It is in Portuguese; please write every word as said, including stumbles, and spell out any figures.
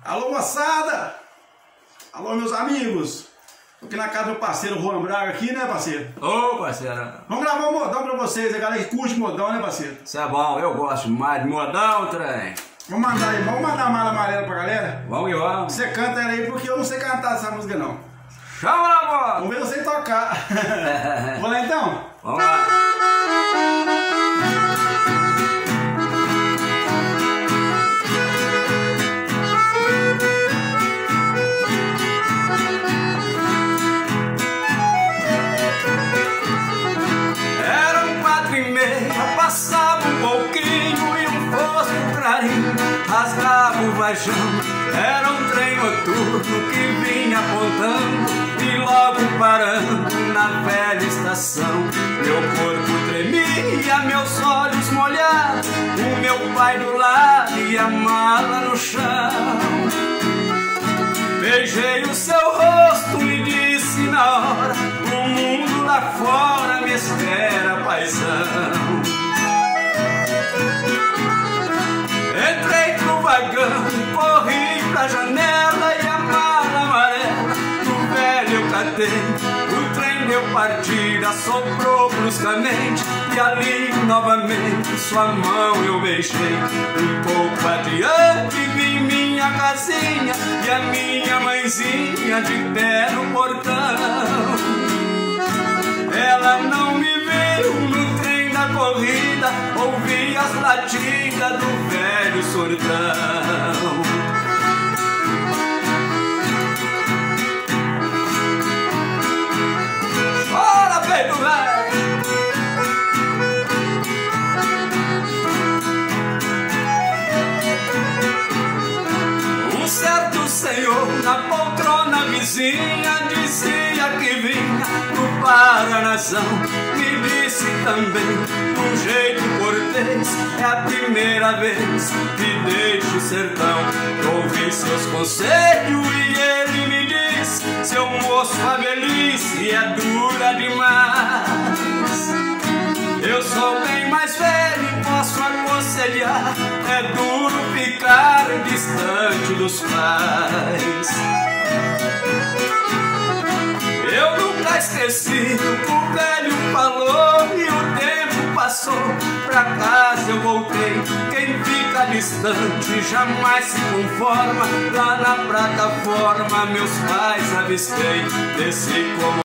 Alô, moçada! Alô, meus amigos! Tô aqui na casa do meu parceiro Juan Braga aqui, né, parceiro? Ô, parceiro. Vamos gravar um modão pra vocês, a galera que curte modão, né, parceiro? Isso é bom, eu gosto mais de modão, trem. Vamos mandar aí, vamos mandar a mala amarela pra galera? Vamos que vamos. Você canta ela aí porque eu não sei cantar essa música, não. Chama na bola! Vamos ver você tocar. Vamos lá então? Vamos lá. Passava um pouquinho e um fosco clarinho rasgava o vajão. Era um trem noturno que vinha apontando e logo parando na velha estação. Meu corpo tremia, meus olhos molhados, o meu pai do lado e a mala no chão. Beijei o seu rosto e disse na hora: o mundo lá fora me espera, paizão. Entrei pro vagão, corri pra janela e a mala amarela do velho eu catei. O trem deu partida, soprou bruscamente e ali novamente sua mão eu beijei. Um pouco adiante vi minha casinha e a minha mãezinha de pé no portão. Ela não me viu no trem da corrida, ouvi as latidas do velho sordão. Chora, peito velho! Um certo senhor na poltrona vizinha dizia que vinha do Paranazão. Me disse também, de um jeito cortês, é a primeira vez que deixo o sertão. Ouvi seus conselhos e ele me disse: seu moço, a velhice é dura demais. Eu sou bem mais velho e posso aconselhar: é duro ficar distante dos pais. Eu nunca esqueci o que o velho falou e o tempo passou, pra casa eu voltei. Quem fica distante jamais se conforma. Lá na plataforma meus pais avistei, desci como